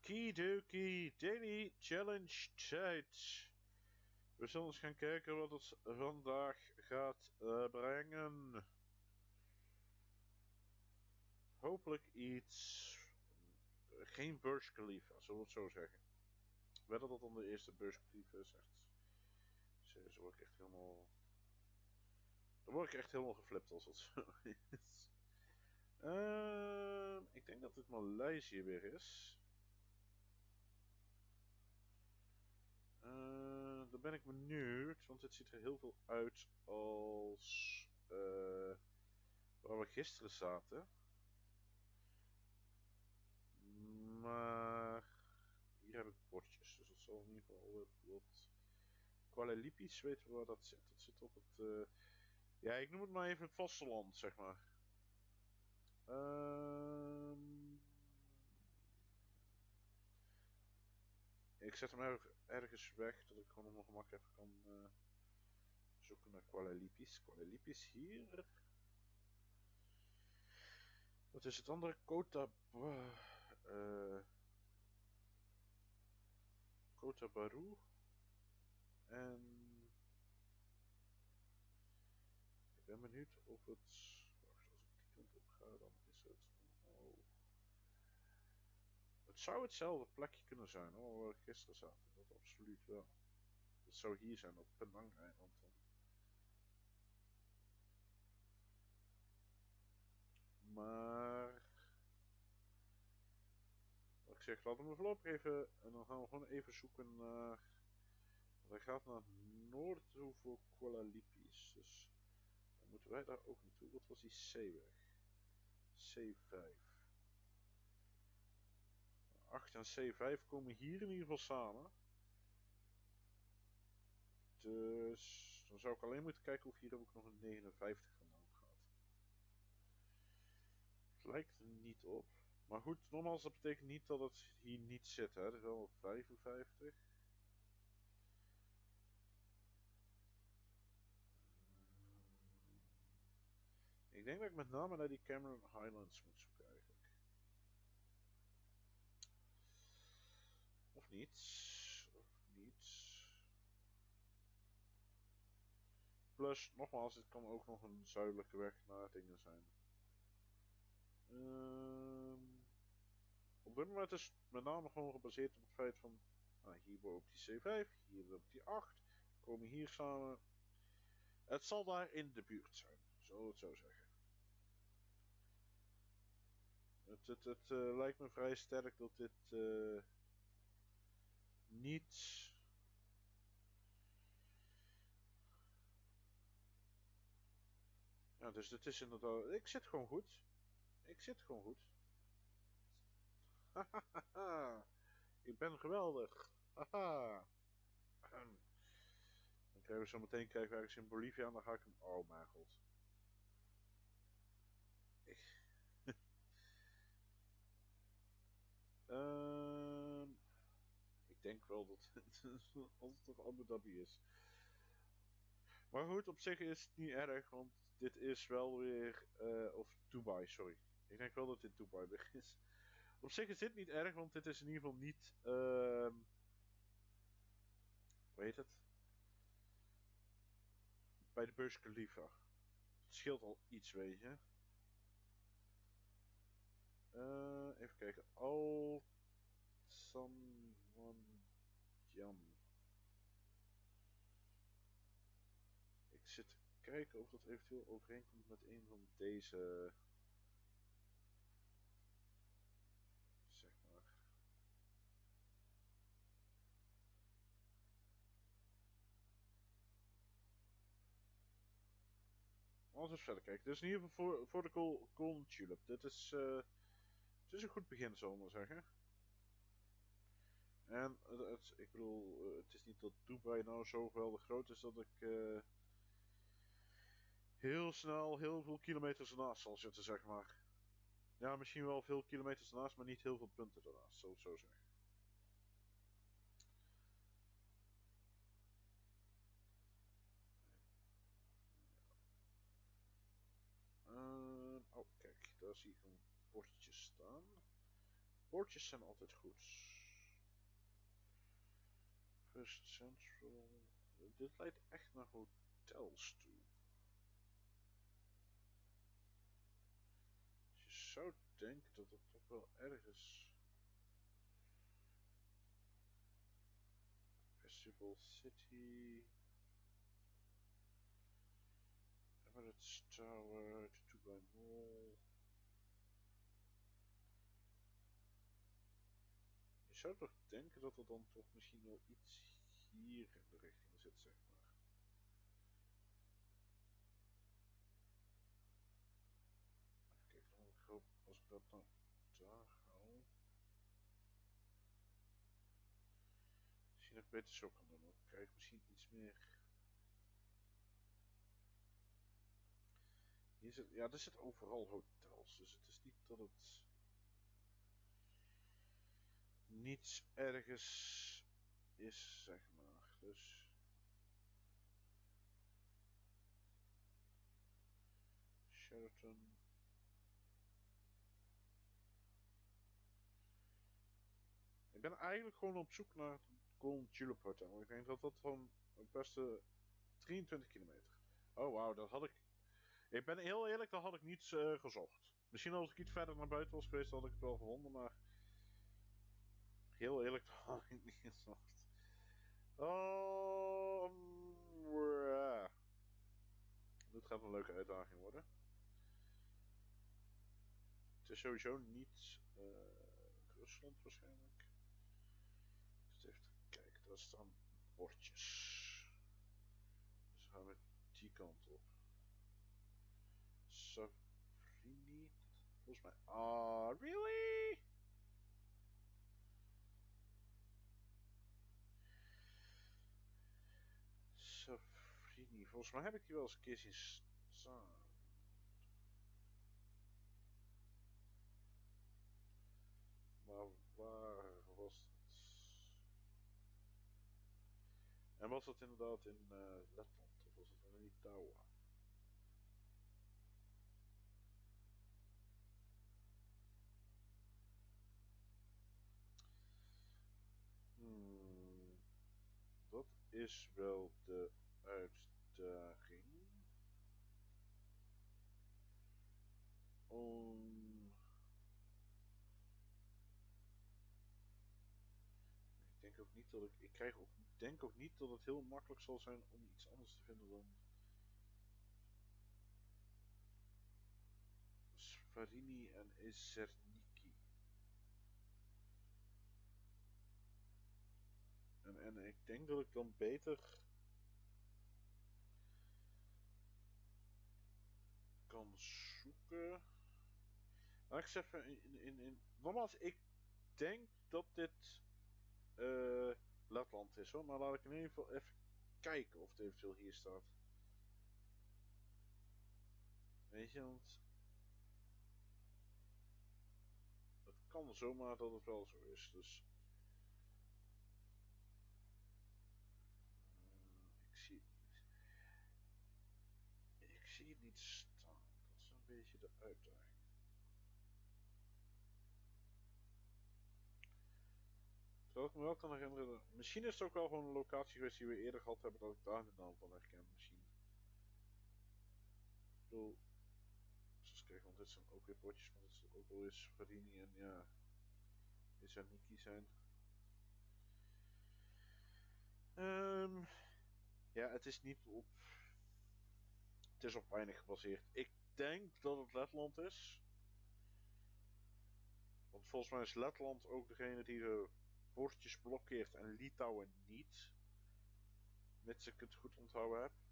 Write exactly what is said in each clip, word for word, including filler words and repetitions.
Okidoki, daily challenge tijd. We zullen eens gaan kijken wat het vandaag gaat uh, brengen. Hopelijk iets... Geen Burj Khalifa, zullen we het zo zeggen. Weet dat dat dan de eerste Burj Khalifa is, echt... Serieus, word ik echt helemaal... Dan word ik echt helemaal geflipt als het zo is. Uh, ik denk dat dit Maleisië weer is. Uh, dan ben ik benieuwd, want het ziet er heel veel uit als uh, waar we gisteren zaten. Maar hier heb ik bordjes, dus dat zal in ieder geval wat... Kuala Lumpur, weten we waar dat zit. Dat zit op het... Uh... Ja, ik noem het maar even het vasteland, zeg maar. Uh... Ik zet hem er, ergens weg, dat ik gewoon op mijn gemak even kan uh, zoeken naar Kuala Lumpur. Kuala Lumpur hier. Wat is het andere? Kota... Uh, Kota Baru. En... Ik ben benieuwd of het... Wacht, als ik die kant op ga, dan is het... Oh. Het zou hetzelfde plekje kunnen zijn, hoor, waar we gisteren zaten. Dat absoluut wel. Het zou hier zijn, op Penang-eiland dan. Maar... Wat ik zeg, laten we voorlopig even... En dan gaan we gewoon even zoeken naar... Hij gaat naar het noorden toe voor Kuala Lumpur. Dus... Dan moeten wij daar ook naartoe. Wat was die C-weg? C vijf. acht en C vijf komen hier in ieder geval samen. Dus dan zou ik alleen moeten kijken of hier ook nog een negenenvijftig vandaan gaat. Het lijkt er niet op. Maar goed, nogmaals, dat betekent niet dat het hier niet zit. Hè. Het is wel vijfenvijftig. Ik denk dat ik met name naar die Cameron Highlands moet zoeken eigenlijk. Of niet. Of niet. Plus, nogmaals, het kan ook nog een zuidelijke weg naar dingen zijn. Um, op dit moment is het met name gewoon gebaseerd op het feit van... Nou, hier op die C vijf, hier op die acht. Komen hier samen. Het zal daar in de buurt zijn, zullen we het zo zeggen. Het, het, het uh, lijkt me vrij sterk dat dit uh, niet... Ja, dus dit is inderdaad... Ik zit gewoon goed. Ik zit gewoon goed. Hahaha. Ik ben geweldig. Haha. Dan krijgen we zo meteen krijgen we ergens in Bolivia en dan ga ik hem... Oh mijn god. Ik... uh, ik denk wel dat het altijd toch Abu Dhabi is. Maar goed, op zich is het niet erg, want dit is wel weer... Uh, of Dubai, sorry. Ik denk wel dat dit Dubai weer is. Op zich is dit niet erg, want dit is in ieder geval niet... Uh, hoe heet het? Bij de Burj Khalifa. Het scheelt al iets, weet je. Uh, even kijken. Al Sanwanjam. Ik zit te kijken of dat eventueel overeenkomt met een van deze. Zeg maar. Laten we eens verder kijken. Dit is in ieder geval voor, voor de Golden Tulip. Dit is, uh, het is een goed begin, zullen we maar zeggen. En het, het, ik bedoel, het is niet dat Dubai nou zo geweldig groot is dat ik uh, heel snel heel veel kilometers ernaast zal zitten, zeg maar. Ja, misschien wel veel kilometers ernaast, maar niet heel veel punten ernaast, zou ik zo zeggen. Uh, oh, kijk, daar zie ik een bordje staan. Bordjes zijn altijd goed. First Central. Dit leidt echt naar hotels toe. Dus je zou denken dat het toch wel ergens. Festival City. Emirates Tower, de Dubai Mall. Je zou toch denken dat er dan toch misschien wel iets hier in de richting zit, zeg maar. Even kijken, dan ik hoop als ik dat dan daar hou. Misschien dat ik beter zo kan doen, dan krijg ik misschien iets meer. Hier zit, ja, er zitten overal hotels, dus het is niet dat het niets ergens is, zeg maar. Dus Sheraton. Ik ben eigenlijk gewoon op zoek naar het Golden Tulip Hotel. Ik denk dat dat gewoon het beste drieëntwintig kilometer. Oh wauw, dat had ik. Ik ben heel eerlijk, dat had ik niet uh, gezocht. Misschien als ik iets verder naar buiten was geweest, had ik het wel gevonden, maar heel eerlijk, dat had ik niet gezocht. Oh, uh. Dit gaat een leuke uitdaging worden. Het is sowieso niet uh, Rusland waarschijnlijk. Dus even kijken, daar staan bordjes. Dus gaan we die kant op. Safrini? Volgens mij. Ah, uh, really? Safrini. Volgens mij heb ik die wel eens een keer zien staan. Maar waar was het? En was dat inderdaad in uh, Letland? Of was het in Litouwen? Hmm, dat is wel de uitdaging. Om... Ik denk ook niet dat ik... Ik krijg ook, denk ook niet dat het heel makkelijk zal zijn om iets anders te vinden dan... Sfarini en Ezerniki. En, en ik denk dat ik dan beter kan zoeken. Laat ik eens even in, in, in. Nogmaals, ik denk dat dit uh, Letland is hoor, maar laat ik in ieder geval even kijken of het eventueel hier staat. Weet je, want het kan zomaar dat het wel zo is, dus. Uh, ik zie het niet. Ik zie het niet staan. Dat is een beetje de uitdaging. Terwijl ik me wel kan herinneren, misschien is het ook wel gewoon een locatie geweest die we eerder gehad hebben, dat ik daar de naam van herken, misschien. Ik bedoel, eens kijken, want dit zijn ook weer potjes, maar dit is ook wel eens Farini en ja, dit zijn Niki zijn. Um, ja, het is niet op, het is op weinig gebaseerd. Ik denk dat het Letland is. Want volgens mij is Letland ook degene die de bordjes blokkeert en Litouwen niet. Mits ik het goed onthouden heb.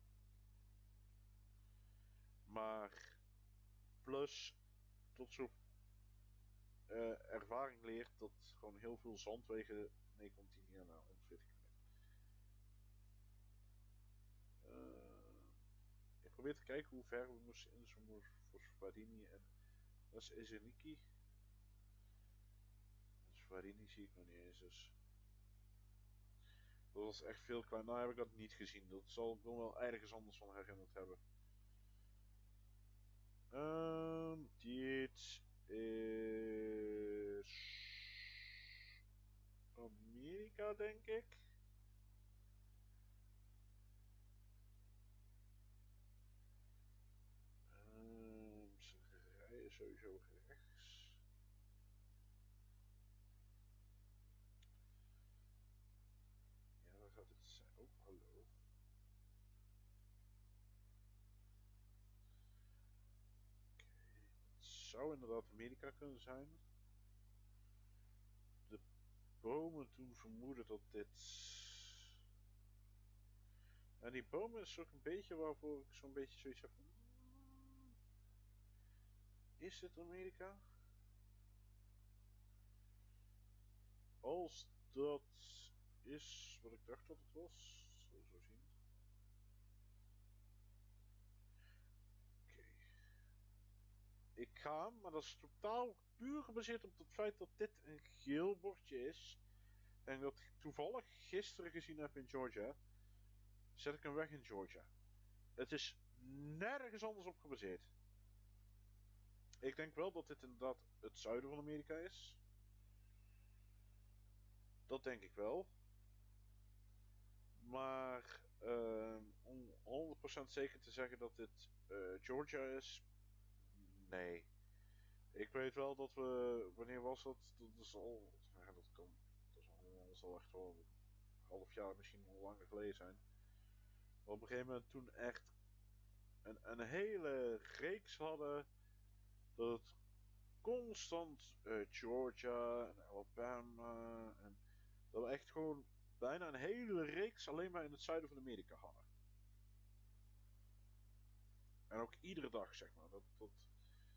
Maar plus tot zo'n uh, ervaring leert dat gewoon heel veel zandwegen. Nee, komt die niet aan honderdveertig kilometer. Uh, ik probeer te kijken hoe ver we moesten inzoomen voor Svarini en dat is Ezerniki. Svarini zie ik nog niet eens dus. Dat was echt veel klein. Nou heb ik dat niet gezien. Dat zal ik wel ergens anders van herinnerd hebben. Um, dit is Amerika, denk ik. sowieso rechts. Ja, waar gaat het zijn? Oh, hallo. Okay. Het zou inderdaad Amerika kunnen zijn. De bomen doen vermoeden dat dit... En die bomen is ook een beetje waarvoor ik zo'n beetje zoiets heb van... Is dit Amerika? Als dat is wat ik dacht dat het was, zullen we zo zien. Oké. Okay. Ik ga, maar dat is totaal puur gebaseerd op het feit dat dit een geel bordje is. En dat ik toevallig gisteren gezien heb in Georgia. Zet ik hem weg in Georgia. Het is nergens anders op gebaseerd. Ik denk wel dat dit inderdaad het zuiden van Amerika is. Dat denk ik wel. Maar uh, om honderd procent zeker te zeggen dat dit uh, Georgia is, nee. Ik weet wel dat we, wanneer was dat? Dat is al, ja, dat kan, dat is al, dat zal echt wel een half jaar, misschien al langer geleden zijn. Maar op een gegeven moment toen echt een, een hele reeks hadden, dat het constant uh, Georgia en Alabama en dat we echt gewoon bijna een hele reeks alleen maar in het zuiden van Amerika hadden. En ook iedere dag, zeg maar. Dat, dat...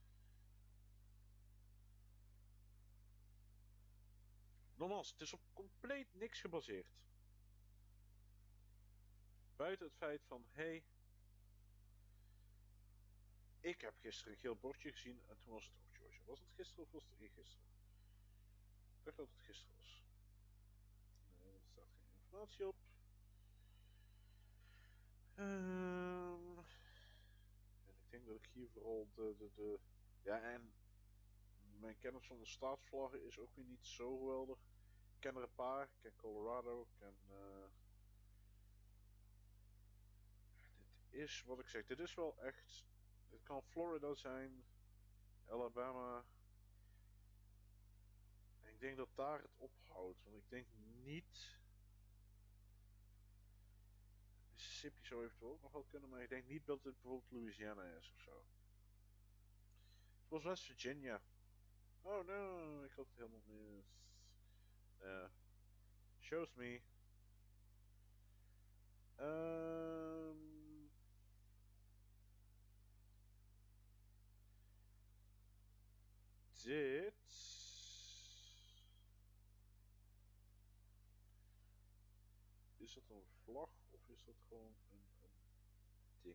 Nogmaals, het is op compleet niks gebaseerd. Buiten het feit van, hé, hey, ik heb gisteren een geel bordje gezien en toen was het ook Georgia. Was het gisteren of was het eergisteren? Ik dacht dat het gisteren was. Nee, er staat geen informatie op. Um, en ik denk dat ik hier vooral de, de, de... Ja, en mijn kennis van de staatsvlaggen is ook weer niet zo geweldig. Ik ken er een paar. Ik ken Colorado. Ik ken... Uh... Dit is, wat ik zeg, dit is wel echt... Het kan Florida zijn. Alabama. En ik denk dat daar het ophoudt. Want ik denk niet... Mississippi zou eventueel ook nog wel kunnen. Maar ik denk niet dat het bijvoorbeeld Louisiana is of zo. Het was West Virginia. Oh no, ik had het helemaal mis. Uh, shows me. Um, dit... Is dat een vlag of is dat gewoon een, een ding?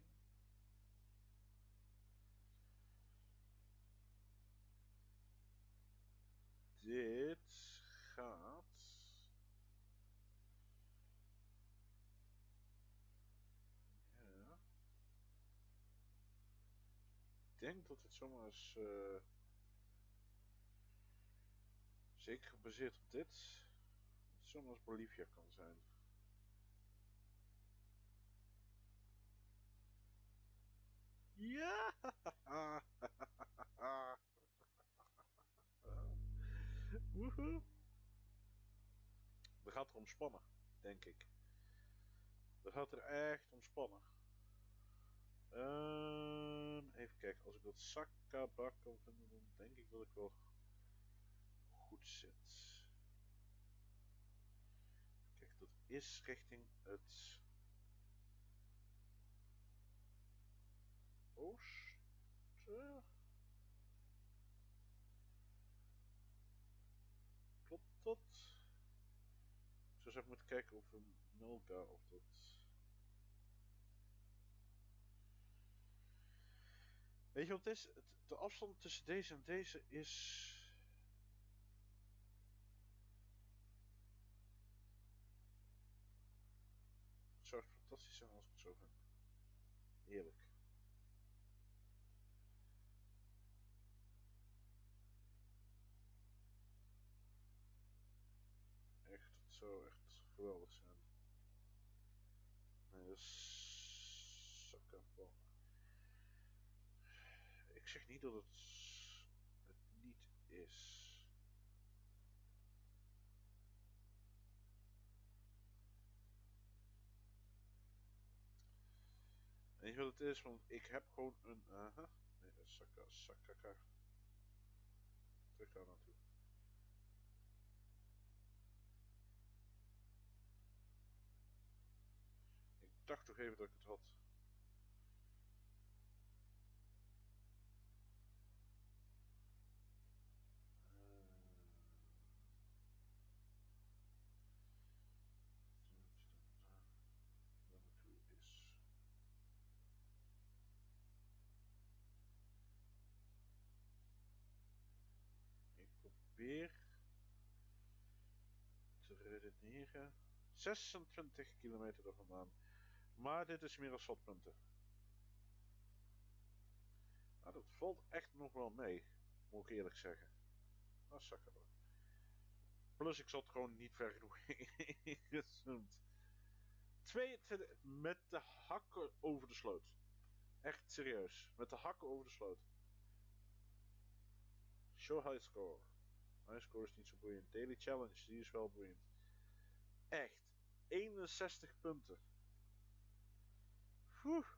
Dit gaat... Ja... Ik denk dat het zomaar is... Uh, zeker gebaseerd op dit... Het zomaar als Bolivia kan zijn. Ja! Woehoe! Dat gaat er om spannen, denk ik. Dat gaat er echt om spannen. Um, even kijken, als ik dat Sakabak kan vinden, dan denk ik dat ik wel goed zit. Kijk, dat is richting het oosten. Klopt dat? Ik zou eens even moeten kijken of een Milka of dat... Weet je wat het is? De afstand tussen deze en deze is... Het zou fantastisch zijn als ik het zo vind. Heerlijk. Echt, het zou echt geweldig zijn. Nee, dat is... Sakabak. Ik zeg niet dat het is... Weet je wat het is? Want ik heb gewoon een... Aha. Nee, dat is Saka, Sakaka. Trek daar naartoe. Ik dacht toch even dat ik het had. Daar naartoe is... Ik probeer te redeneren. zesentwintig kilometer er vandaan. Maar dit is meer als wat punten. Nou, dat valt echt nog wel mee, moet ik eerlijk zeggen. Dat is zakken. Plus ik zat gewoon niet ver genoeg ingezoomd. tweeëntwintig met de hakken over de sloot. Echt serieus, met de hakken over de sloot. Show high score. High score is niet zo boeiend. Daily challenge, die is wel boeiend. Echt, eenenzestig punten. Oeh.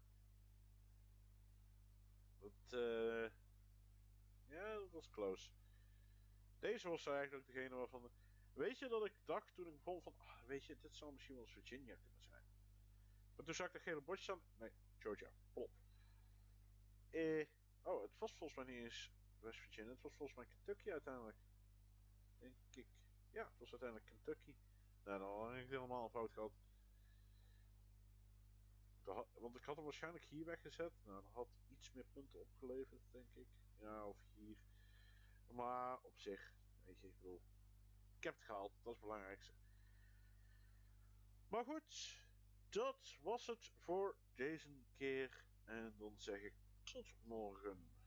Dat, uh, ja, dat was close. Deze was eigenlijk degene waarvan... Weet je dat ik dacht toen ik begon van... Ah, weet je, dit zou misschien wel eens Virginia kunnen zijn. Maar toen zag ik de gele bordje staan. Nee, Georgia. Plop. Eh, oh, het was volgens mij niet eens West Virginia. Het was volgens mij Kentucky uiteindelijk. Denk ik. Ja, het was uiteindelijk Kentucky. Nou, dan had ik helemaal fout gehad. Want ik had hem waarschijnlijk hier weggezet. Nou, dat had iets meer punten opgeleverd, denk ik. Ja, of hier. Maar op zich, weet je, ik bedoel... Ik heb het gehaald, dat is het belangrijkste. Maar goed, dat was het voor deze keer. En dan zeg ik tot morgen.